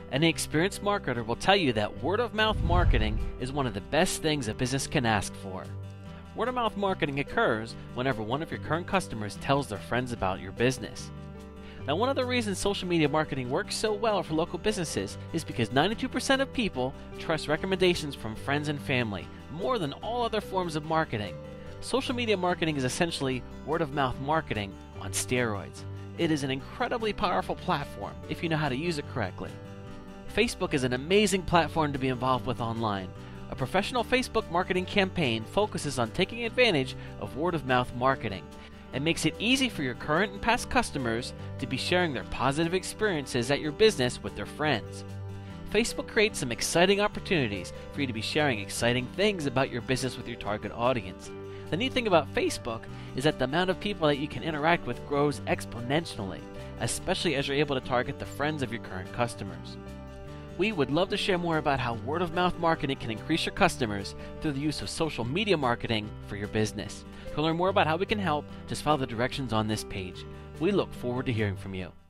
Any experienced marketer will tell you that word-of-mouth marketing is one of the best things a business can ask for. Word-of-mouth marketing occurs whenever one of your current customers tells their friends about your business. Now, one of the reasons social media marketing works so well for local businesses is because 92% of people trust recommendations from friends and family more than all other forms of marketing. Social media marketing is essentially word-of-mouth marketing on steroids. It is an incredibly powerful platform if you know how to use it correctly. Facebook is an amazing platform to be involved with online. A professional Facebook marketing campaign focuses on taking advantage of word-of-mouth marketing and makes it easy for your current and past customers to be sharing their positive experiences at your business with their friends. Facebook creates some exciting opportunities for you to be sharing exciting things about your business with your target audience. The neat thing about Facebook is that the amount of people that you can interact with grows exponentially, especially as you're able to target the friends of your current customers. We would love to share more about how word-of-mouth marketing can increase your customers through the use of social media marketing for your business. To learn more about how we can help, just follow the directions on this page. We look forward to hearing from you.